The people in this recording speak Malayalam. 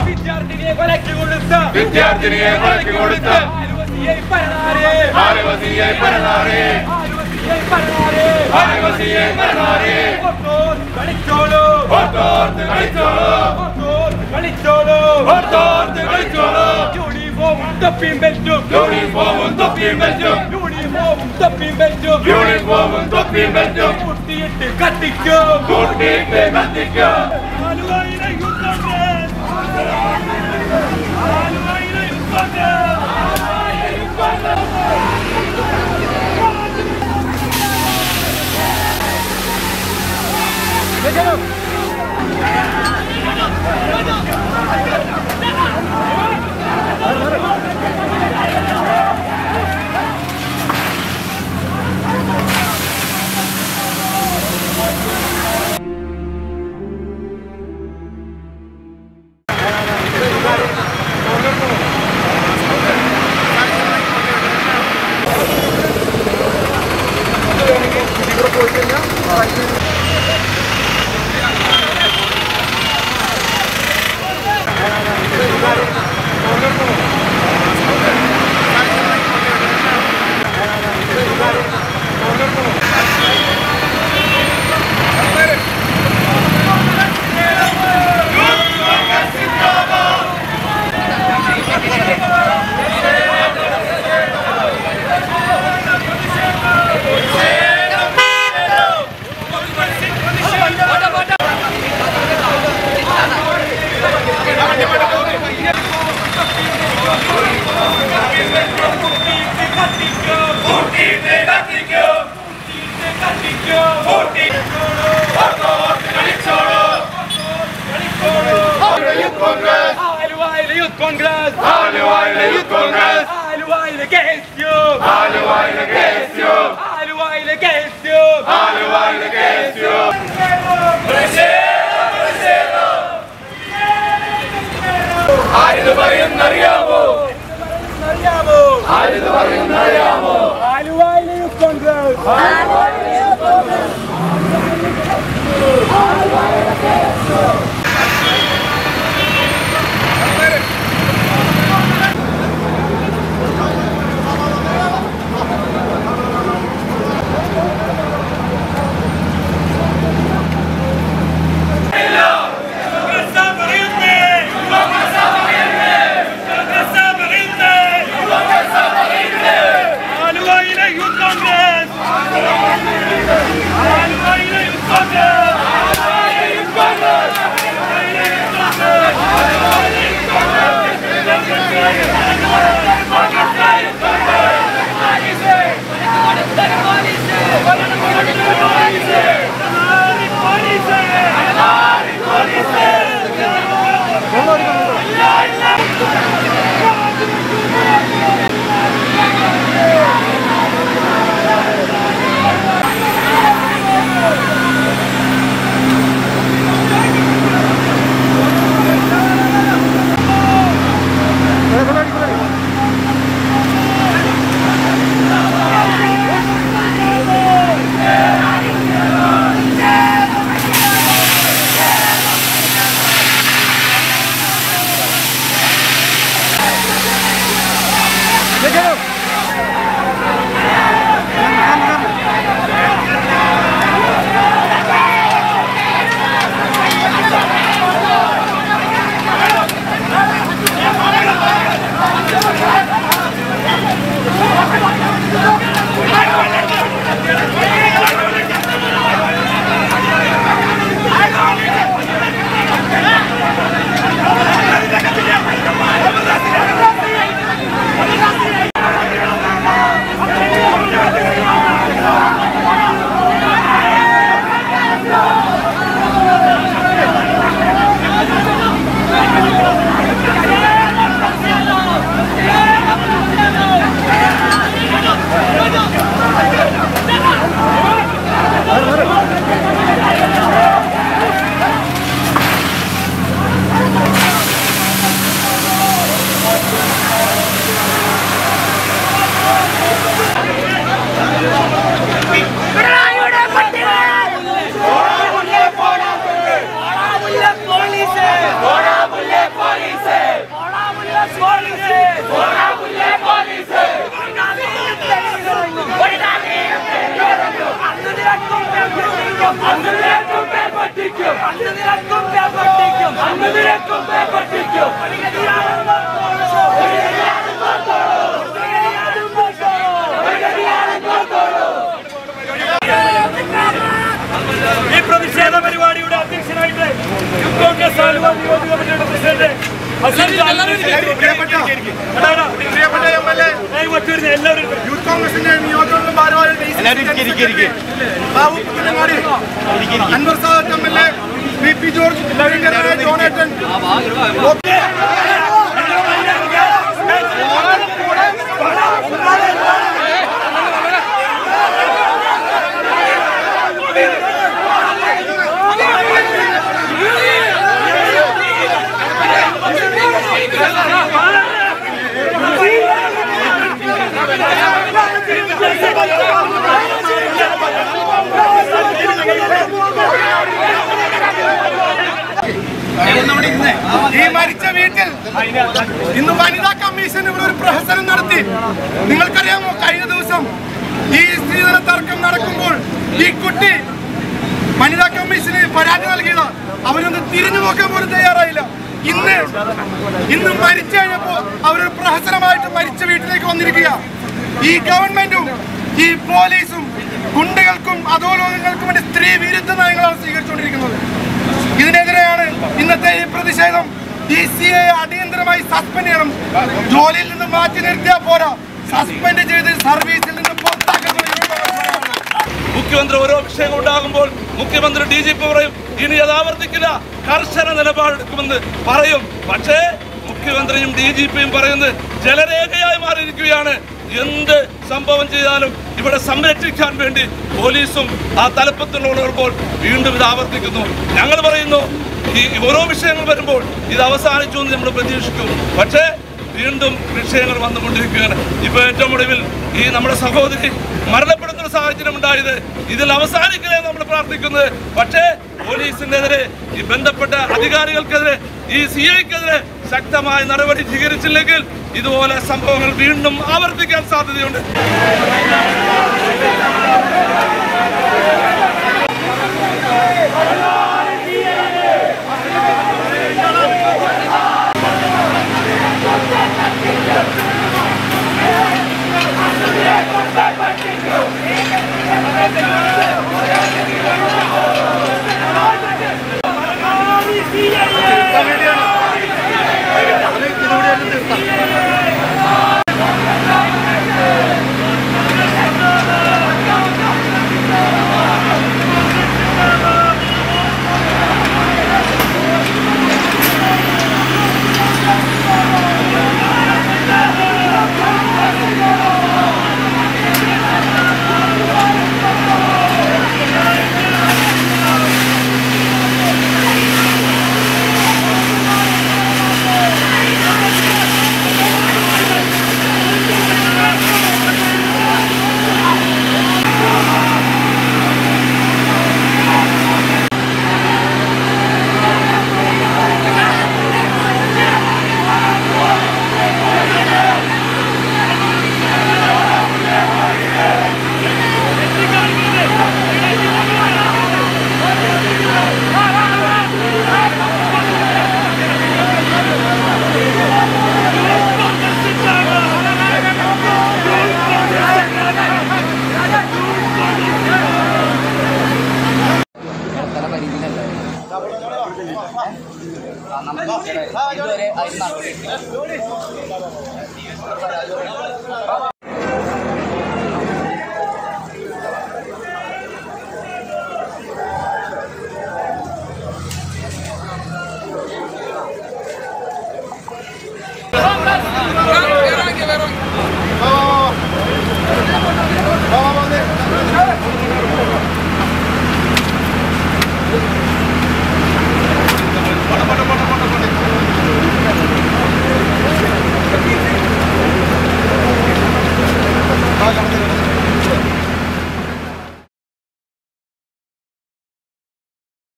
വിദ്യാർത്ഥിനിയെ കൊലക്ക് കൊടുത്ത ആലുവസിയെ പരനാരെ കളിച്ചോളൂ യൂണിഫോമും തൊപ്പിയും ബെൽറ്റും കൂട്ടിയിട്ട് കത്തിക്കും ആലുവയിലെ Congress! ഈ പ്രതിഷേധ പരിപാടിയുടെ അധ്യക്ഷനായിട്ട് യൂത്ത് കോൺഗ്രസ് ആലുവ നിയോജക മണ്ഡലം പ്രസിഡന്റ് എല്ലാവരും യൂത്ത് കോൺഗ്രസിന്റെ നിയോജക ഭാരവാഹികൾ Anwar Sadath MLA, VP George, ജോണേട്ടൻ, ഈ മരിച്ച വീട്ടിൽ ഇന്ന് വനിതാ കമ്മീഷൻ ഇവിടെ ഒരു പ്രഹസനം നടത്തി. നിങ്ങൾക്കറിയാമോ, കഴിഞ്ഞ ദിവസം ഈ സ്ത്രീധന തർക്കം നടക്കുമ്പോൾ ഈ കുട്ടി വനിതാ കമ്മീഷന് പരാതി നൽകിയത്. അവരൊന്ന് തിരിഞ്ഞു നോക്കാൻ പോലും തയ്യാറായില്ല. ഇന്ന് മരിച്ചു കഴിഞ്ഞപ്പോ അവരൊരു പ്രഹസനമായിട്ട് മരിച്ച വീട്ടിലേക്ക് വന്നിരിക്കുക. ഈ ഗവൺമെന്റും ഈ പോലീസും ഗുണ്ടകൾക്കും അധോലോകങ്ങൾക്കും വേണ്ടി സ്ത്രീ വിരുദ്ധ നയങ്ങളാണ് സ്വീകരിച്ചുകൊണ്ടിരിക്കുന്നത്. ഇതിനെതിരെയാണ് ഇന്നത്തെ ഈ പ്രതിഷേധം. ഈ CA അടിയന്തരമായി സസ്പെൻഡ് ചെയ്യണം. ജോലിയിൽ നിന്ന് മാറ്റി നിർത്തിയാൽ പോരാ, സസ്പെൻഡ് ചെയ്ത് സർവീസിൽ നിന്ന് പുറത്താക്കണം. മുഖ്യമന്ത്രി ഓരോ വിഷയങ്ങൾ ഉണ്ടാകുമ്പോൾ മുഖ്യമന്ത്രി DGP പറയും ഇനി അത് ആവർത്തിക്കില്ല, കർശന നിലപാടെടുക്കുമെന്ന് പറയും. പക്ഷേ മുഖ്യമന്ത്രിയും DGPയും പറയുന്നത് ജലരേഖയായി മാറിയിരിക്കുകയാണ്. എന്ത് സംഭവം ചെയ്താലും ഇവിടെ സംരക്ഷിക്കാൻ വേണ്ടി പോലീസും ആ തലപ്പത്തുള്ളവർ വീണ്ടും ഇത് ആവർത്തിക്കുന്നു. ഞങ്ങൾ പറയുന്നു ഈ ഓരോ വിഷയങ്ങൾ വരുമ്പോൾ ഇത് അവസാനിച്ചു എന്ന് നമ്മൾ പ്രതീക്ഷിക്കും. പക്ഷേ വീണ്ടും വിഷയങ്ങൾ വന്നുകൊണ്ടിരിക്കുകയാണ്. ഇപ്പോൾ ഏറ്റവും ഒടുവിൽ ഈ നമ്മുടെ സഹോദരി മരണപ്പെടുന്ന ഒരു സാഹചര്യം ഉണ്ടായത്. ഇതിൽ അവസാനിക്കലേ നമ്മൾ പ്രാർത്ഥിക്കുന്നത്. പക്ഷേ പോലീസിനെതിരെ, ഈ ബന്ധപ്പെട്ട അധികാരികൾക്കെതിരെ, ഈ CIക്കെതിരെ ശക്തമായ നടപടി സ്വീകരിച്ചില്ലെങ്കിൽ ഇതുപോലെ സംഭവങ്ങൾ വീണ്ടും ആവർത്തിക്കാൻ സാധ്യതയുണ്ട്. ഇതുവരെ അതിന് നടപടി